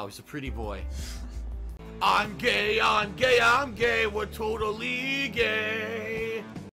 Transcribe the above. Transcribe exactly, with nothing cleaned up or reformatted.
Wow, he's a pretty boy. I'm gay, I'm gay, I'm gay, we're totally gay.